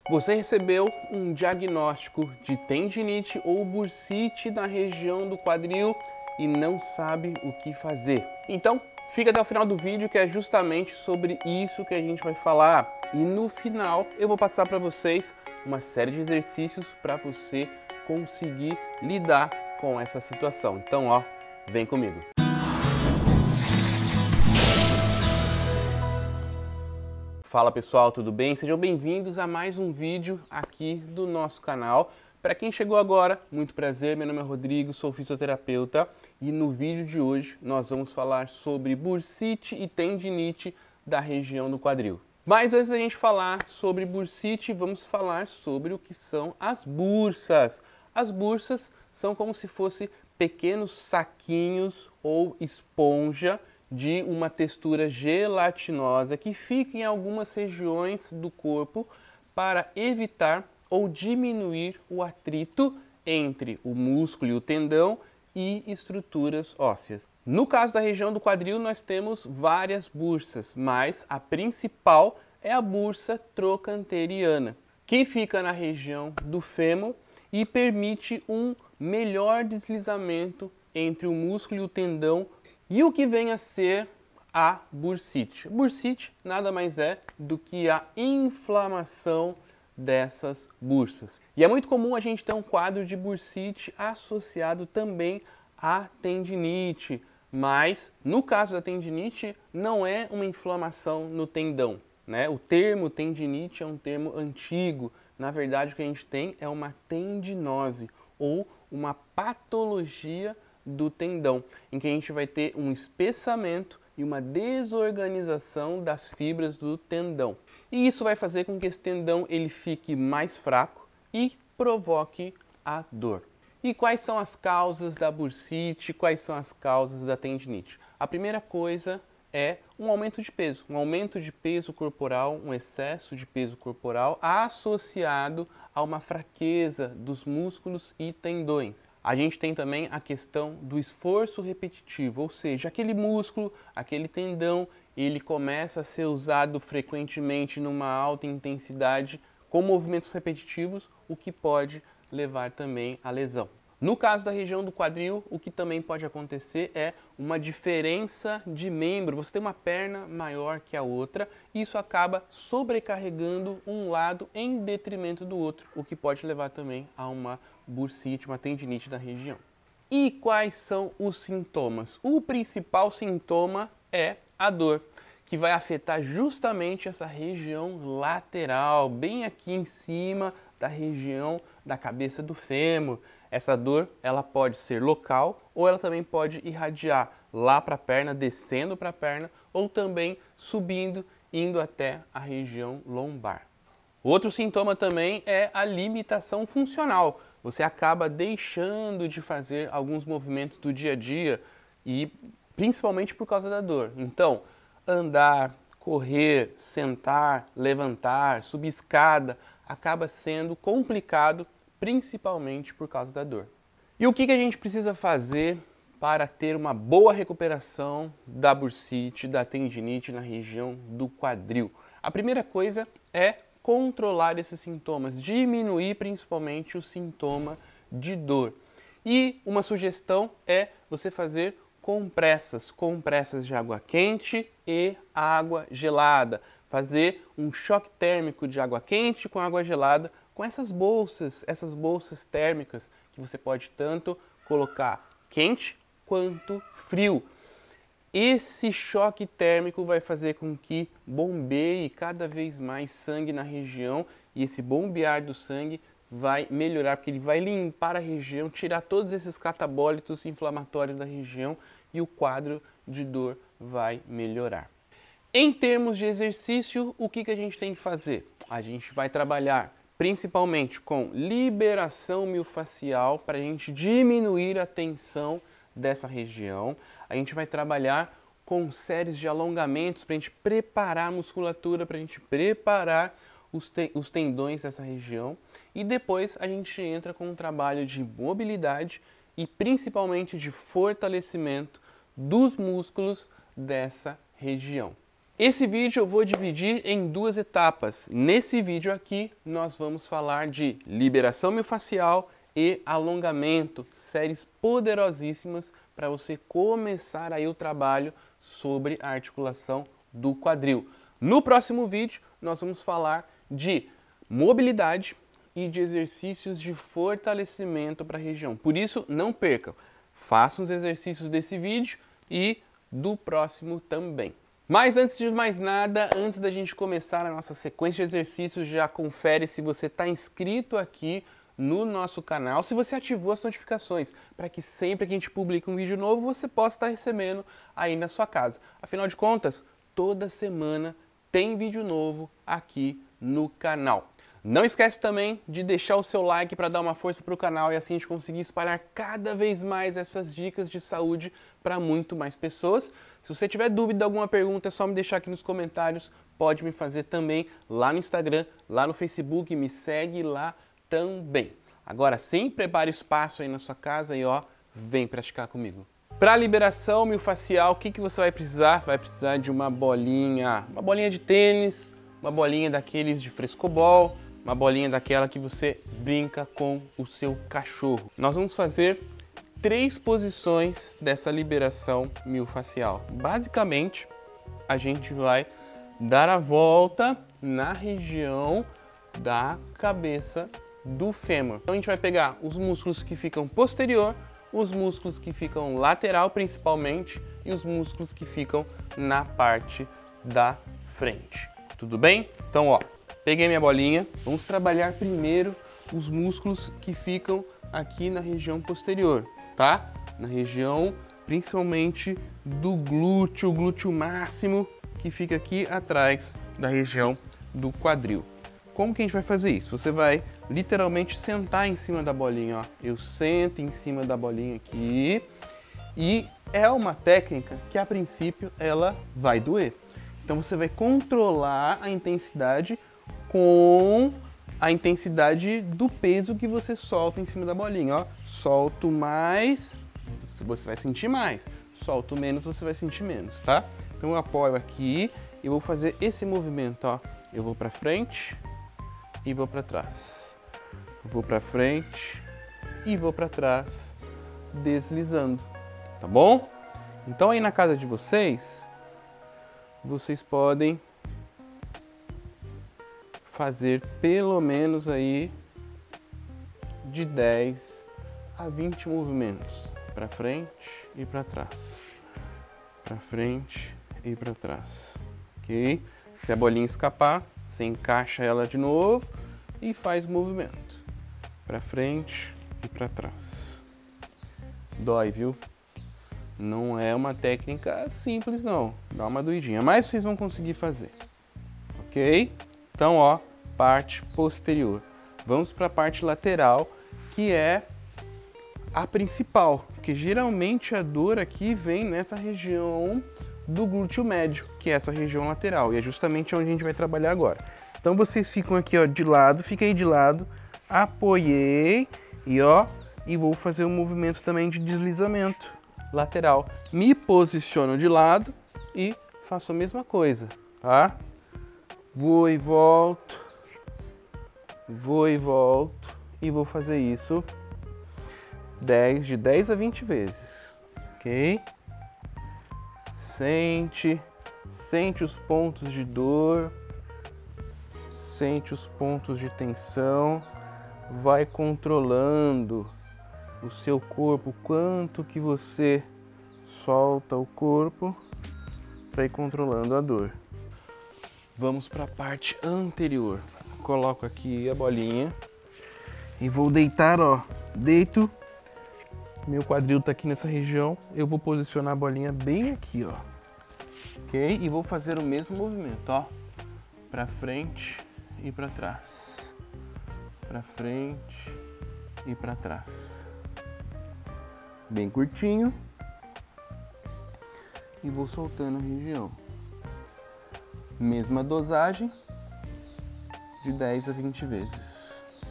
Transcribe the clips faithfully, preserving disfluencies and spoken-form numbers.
Você recebeu um diagnóstico de tendinite ou bursite na região do quadril e não sabe o que fazer. Então, fica até o final do vídeo que é justamente sobre isso que a gente vai falar. E no final eu vou passar para vocês uma série de exercícios para você conseguir lidar com essa situação. Então, ó, vem comigo. Fala pessoal, tudo bem? Sejam bem-vindos a mais um vídeo aqui do nosso canal. Para quem chegou agora, muito prazer, meu nome é Rodrigo, sou fisioterapeuta e no vídeo de hoje nós vamos falar sobre bursite e tendinite da região do quadril. Mas antes da gente falar sobre bursite, vamos falar sobre o que são as bursas. As bursas são como se fossem pequenos saquinhos ou esponja de uma textura gelatinosa que fica em algumas regiões do corpo para evitar ou diminuir o atrito entre o músculo e o tendão e estruturas ósseas. No caso da região do quadril, nós temos várias bursas, mas a principal é a bursa trocanteriana, que fica na região do fêmur e permite um melhor deslizamento entre o músculo e o tendão. E o que vem a ser a bursite? Bursite nada mais é do que a inflamação dessas bursas. E é muito comum a gente ter um quadro de bursite associado também à tendinite, mas no caso da tendinite não é uma inflamação no tendão, né? O termo tendinite é um termo antigo. Na verdade, o que a gente tem é uma tendinose ou uma patologia do tendão, em que a gente vai ter um espessamento e uma desorganização das fibras do tendão. E isso vai fazer com que esse tendão ele fique mais fraco e provoque a dor. E quais são as causas da bursite? Quais são as causas da tendinite? A primeira coisa é um aumento de peso, um aumento de peso corporal, um excesso de peso corporal associado a uma fraqueza dos músculos e tendões. A gente tem também a questão do esforço repetitivo, ou seja, aquele músculo, aquele tendão, ele começa a ser usado frequentemente numa alta intensidade com movimentos repetitivos, o que pode levar também à lesão. No caso da região do quadril, o que também pode acontecer é uma diferença de membro. Você tem uma perna maior que a outra e isso acaba sobrecarregando um lado em detrimento do outro, o que pode levar também a uma bursite, uma tendinite da região. E quais são os sintomas? O principal sintoma é a dor, que vai afetar justamente essa região lateral, bem aqui em cima da região da cabeça do fêmur. Essa dor, ela pode ser local ou ela também pode irradiar lá para a perna, descendo para a perna, ou também subindo, indo até a região lombar. Outro sintoma também é a limitação funcional. Você acaba deixando de fazer alguns movimentos do dia a dia e principalmente por causa da dor. Então, andar, correr, sentar, levantar, subir escada, acaba sendo complicado principalmente por causa da dor. E o que, que a gente precisa fazer para ter uma boa recuperação da bursite, da tendinite na região do quadril? A primeira coisa é controlar esses sintomas, diminuir principalmente o sintoma de dor. E uma sugestão é você fazer compressas, compressas de água quente e água gelada. Fazer um choque térmico de água quente com água gelada, com essas bolsas, essas bolsas térmicas que você pode tanto colocar quente quanto frio. Esse choque térmico vai fazer com que bombeie cada vez mais sangue na região e esse bombear do sangue vai melhorar, porque ele vai limpar a região, tirar todos esses catabólitos inflamatórios da região e o quadro de dor vai melhorar. Em termos de exercício, o que, que a gente tem que fazer? A gente vai trabalhar principalmente com liberação miofascial para a gente diminuir a tensão dessa região. A gente vai trabalhar com séries de alongamentos para a gente preparar a musculatura, para a gente preparar os, te os tendões dessa região. E depois a gente entra com um trabalho de mobilidade e principalmente de fortalecimento dos músculos dessa região. Esse vídeo eu vou dividir em duas etapas. Nesse vídeo aqui, nós vamos falar de liberação miofascial e alongamento, séries poderosíssimas para você começar aí o trabalho sobre a articulação do quadril. No próximo vídeo, nós vamos falar de mobilidade e de exercícios de fortalecimento para a região. Por isso, não percam, façam os exercícios desse vídeo e do próximo também. Mas antes de mais nada, antes da gente começar a nossa sequência de exercícios, já confere se você está inscrito aqui no nosso canal, se você ativou as notificações, para que sempre que a gente publique um vídeo novo, você possa estar recebendo aí na sua casa. Afinal de contas, toda semana tem vídeo novo aqui no canal. Não esquece também de deixar o seu like para dar uma força para o canal e assim a gente conseguir espalhar cada vez mais essas dicas de saúde para muito mais pessoas. Se você tiver dúvida, alguma pergunta, é só me deixar aqui nos comentários. Pode me fazer também lá no Instagram, lá no Facebook, me segue lá também. Agora sim, prepare espaço aí na sua casa e ó, vem praticar comigo. Para liberação miofascial, o que, que você vai precisar? Vai precisar de uma bolinha, uma bolinha de tênis, uma bolinha daqueles de frescobol, uma bolinha daquela que você brinca com o seu cachorro. Nós vamos fazer três posições dessa liberação miofascial. Basicamente, a gente vai dar a volta na região da cabeça do fêmur. Então a gente vai pegar os músculos que ficam posterior, os músculos que ficam lateral principalmente e os músculos que ficam na parte da frente. Tudo bem? Então, ó, peguei minha bolinha. Vamos trabalhar primeiro os músculos que ficam aqui na região posterior, tá? Na região principalmente do glúteo, glúteo máximo, que fica aqui atrás da região do quadril. Como que a gente vai fazer isso? Você vai literalmente sentar em cima da bolinha, ó. Eu sento em cima da bolinha aqui e é uma técnica que a princípio ela vai doer. Então você vai controlar a intensidade com a intensidade do peso que você solta em cima da bolinha, ó. Solto mais, você vai sentir mais. Solto menos, você vai sentir menos, tá? Então eu apoio aqui e vou fazer esse movimento, ó. Eu vou para frente e vou para trás. Vou para frente e vou para trás, deslizando, tá bom? Então aí na casa de vocês, vocês podem fazer pelo menos aí de dez a vinte movimentos para frente e para trás, para frente e para trás, ok? Se a bolinha escapar, você encaixa ela de novo e faz o movimento para frente e para trás. Dói, viu? Não é uma técnica simples não, dá uma doidinha, mas vocês vão conseguir fazer, ok? Então, ó, parte posterior. Vamos para a parte lateral, que é a principal, porque geralmente a dor aqui vem nessa região do glúteo médio, que é essa região lateral, e é justamente onde a gente vai trabalhar agora. Então vocês ficam aqui, ó, de lado, fica aí de lado, apoiei e ó, e vou fazer um movimento também de deslizamento lateral. Me posiciono de lado e faço a mesma coisa, tá? Vou e volto, vou e volto e vou fazer isso dez, de dez a vinte vezes, ok? Sente, sente os pontos de dor, sente os pontos de tensão, vai controlando o seu corpo, quanto que você solta o corpo para ir controlando a dor. Vamos para a parte anterior. Coloco aqui a bolinha e vou deitar, ó, deito, meu quadril tá aqui nessa região, eu vou posicionar a bolinha bem aqui, ó, ok? E vou fazer o mesmo movimento, ó, para frente e para trás, para frente e para trás. Bem curtinho e vou soltando a região. Mesma dosagem de dez a vinte vezes.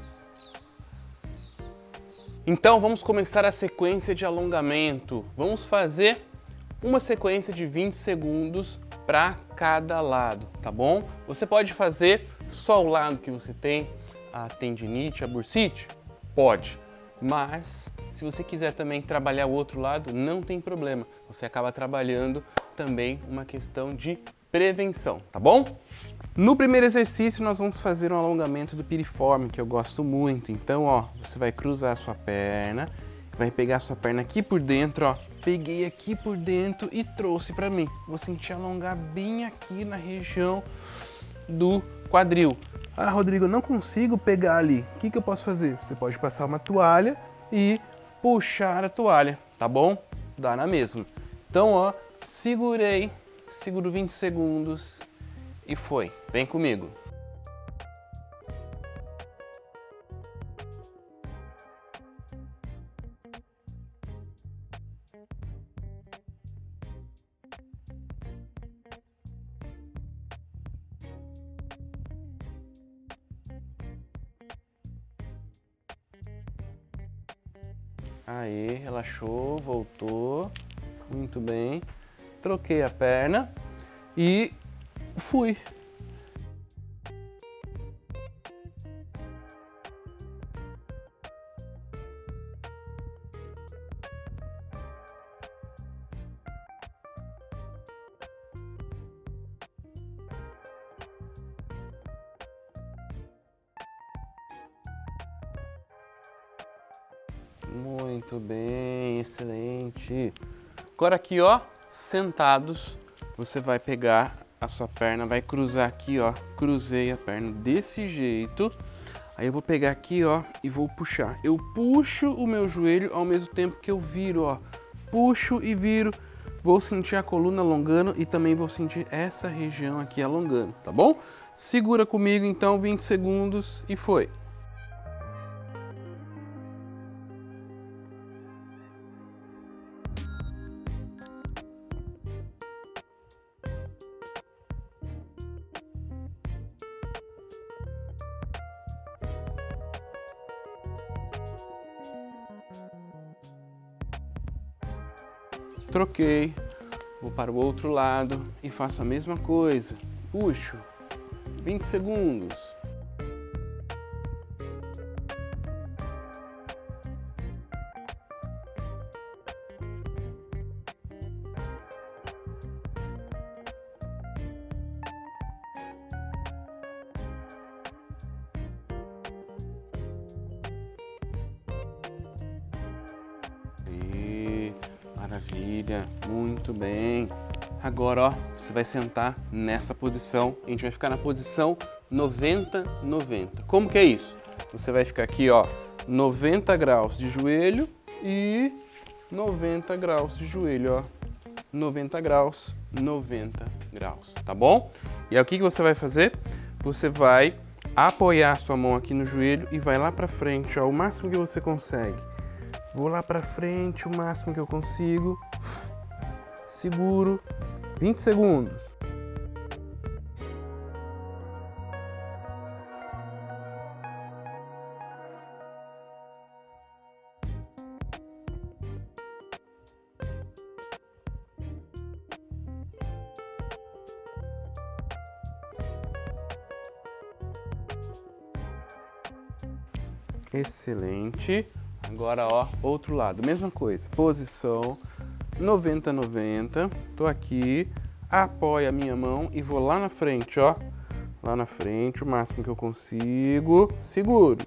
Então vamos começar a sequência de alongamento. Vamos fazer uma sequência de vinte segundos para cada lado, tá bom? Você pode fazer só o lado que você tem a tendinite, a bursite? Pode, mas se você quiser também trabalhar o outro lado, não tem problema. Você acaba trabalhando também uma questão de prevenção, tá bom? No primeiro exercício nós vamos fazer um alongamento do piriforme, que eu gosto muito. Então, ó, você vai cruzar a sua perna, vai pegar a sua perna aqui por dentro, ó. Peguei aqui por dentro e trouxe para mim. Vou sentir alongar bem aqui na região do quadril. Ah, Rodrigo, eu não consigo pegar ali. O que que eu posso fazer? Você pode passar uma toalha e puxar a toalha, tá bom? Dá na mesma. Então, ó, segurei, seguro vinte segundos e foi. Vem comigo. Aí, relaxou, voltou, muito bem. Troquei a perna e fui. Muito bem, excelente. Agora aqui, ó, sentados, você vai pegar a sua perna, vai cruzar aqui, ó. Cruzei a perna desse jeito. Aí eu vou pegar aqui, ó, e vou puxar. Eu puxo o meu joelho ao mesmo tempo que eu viro, ó. Puxo e viro. Vou sentir a coluna alongando e também vou sentir essa região aqui alongando, tá bom? Segura comigo então vinte segundos e foi. Troquei, vou para o outro lado e faço a mesma coisa. Puxo, vinte segundos. Maravilha, muito bem. Agora, ó, você vai sentar nessa posição. A gente vai ficar na posição noventa noventa. Como que é isso? Você vai ficar aqui, ó, noventa graus de joelho e noventa graus de joelho, ó. noventa graus, noventa graus, tá bom? E aí o que que você vai fazer? Você vai apoiar a sua mão aqui no joelho e vai lá pra frente, ó, o máximo que você consegue. Vou lá pra frente o máximo que eu consigo. Seguro. vinte segundos. Excelente. Agora, ó, outro lado, mesma coisa, posição noventa noventa, tô aqui, apoio a minha mão e vou lá na frente, ó, lá na frente, o máximo que eu consigo, seguro.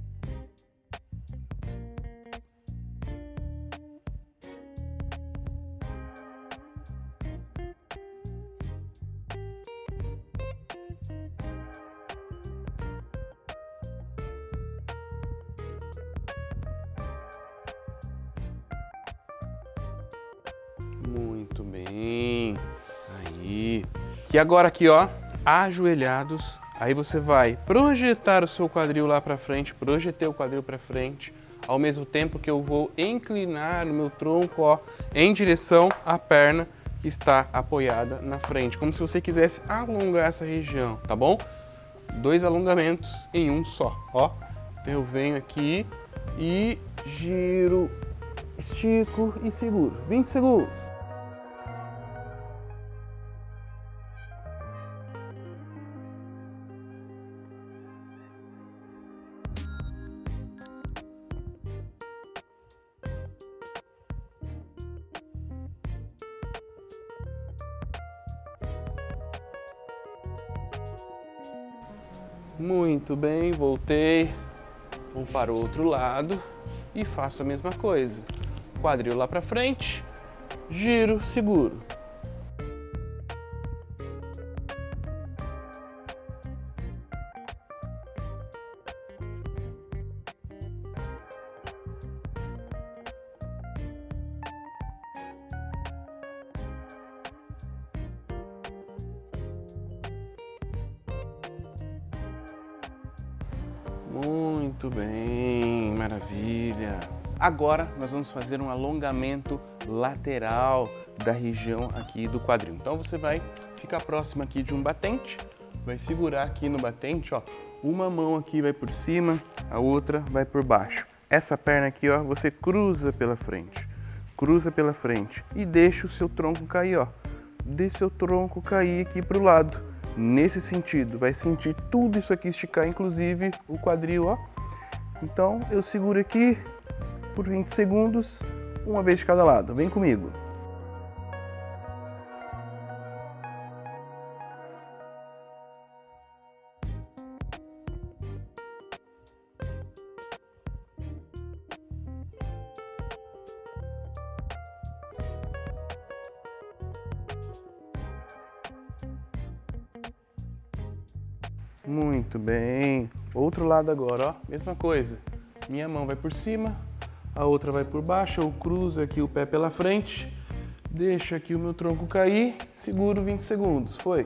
Muito bem, aí. E agora aqui, ó, ajoelhados, aí você vai projetar o seu quadril lá pra frente, projetei o quadril pra frente, ao mesmo tempo que eu vou inclinar o meu tronco, ó, em direção à perna que está apoiada na frente, como se você quisesse alongar essa região, tá bom? Dois alongamentos em um só, ó. Então eu venho aqui e giro, estico e seguro. vinte segundos. Muito bem, voltei. Vou para o outro lado e faço a mesma coisa. Quadril lá para frente, giro, seguro. Muito bem, maravilha. Agora nós vamos fazer um alongamento lateral da região aqui do quadril. Então você vai ficar próximo aqui de um batente, vai segurar aqui no batente, ó. Uma mão aqui vai por cima, a outra vai por baixo. Essa perna aqui, ó, você cruza pela frente, cruza pela frente e deixa o seu tronco cair, ó. Deixa o seu tronco cair aqui pro lado. Nesse sentido, vai sentir tudo isso aqui esticar, inclusive o quadril, ó. Então eu seguro aqui por vinte segundos, uma vez de cada lado. Vem comigo. Muito bem. Outro lado agora, ó. Mesma coisa. Minha mão vai por cima, a outra vai por baixo. Eu cruzo aqui o pé pela frente, deixo aqui o meu tronco cair, seguro vinte segundos. Foi.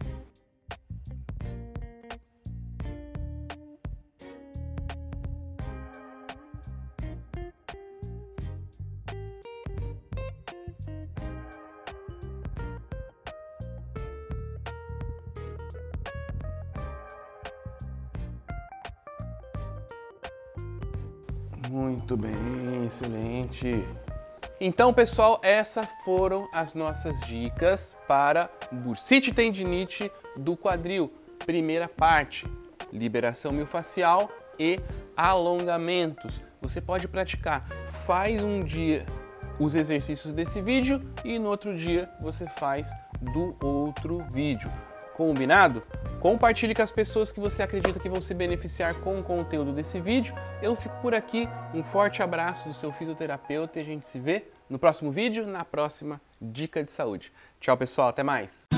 Muito bem, excelente. Então, pessoal, essas foram as nossas dicas para bursite e tendinite do quadril. Primeira parte, liberação miofascial e alongamentos. Você pode praticar, faz um dia os exercícios desse vídeo e no outro dia você faz do outro vídeo. Combinado? Compartilhe com as pessoas que você acredita que vão se beneficiar com o conteúdo desse vídeo. Eu fico por aqui, um forte abraço do seu fisioterapeuta e a gente se vê no próximo vídeo, na próxima dica de saúde. Tchau, pessoal, até mais!